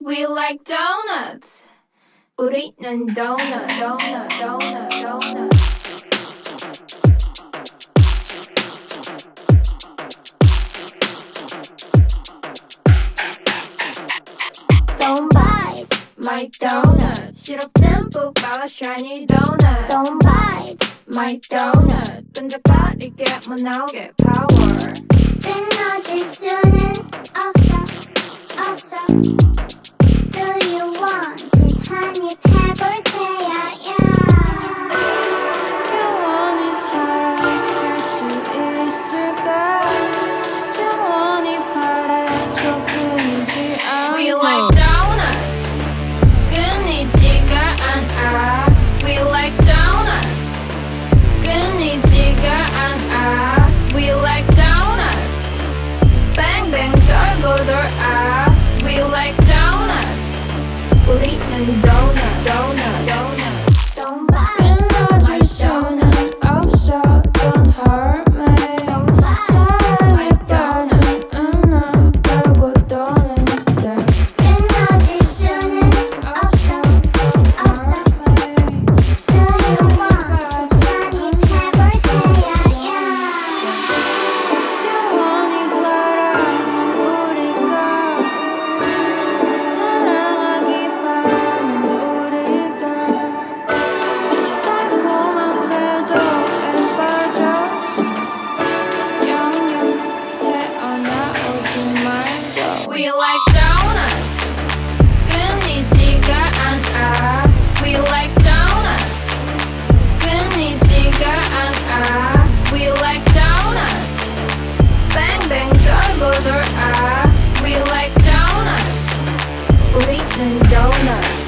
We like donuts. 우리는 donut, donut, donut, donut. Don't bite my donut. 시럽 듬뿍 발라 shiny donut. Don't bite my donut. 끈적거리게 못 나오게 power. 끊어질 수는 없어, 없어. Do you want it? 한입 해볼게요, 영원히 살아갈 수 있을까? 영원히 바래줘 끊이지 않아. We like donuts. 끊이지가 않아. We like donuts. 끊이지가 않아. We like donuts. Bang bang 돌고 돌아. We like donuts. 우리는 donut, donut, donut. Don't bite 끊어질 수는 없어. Don't hurt me. 사랑에 빠진 난 별거 떠는데. 끊어질 수는 없어, 없어. Do you want it? 한입 해볼게요, 영원히 바라는 우리가 사랑하기 바라는 우리가 달콤한 궤도에 빠졌어. 영영 헤어나오지 말고. We like donuts. 끊이지가 않아. We like donuts. 끊이지가 않아. We like donuts. Bang bang 돌고 돌아. We like donuts. 우리는 donut.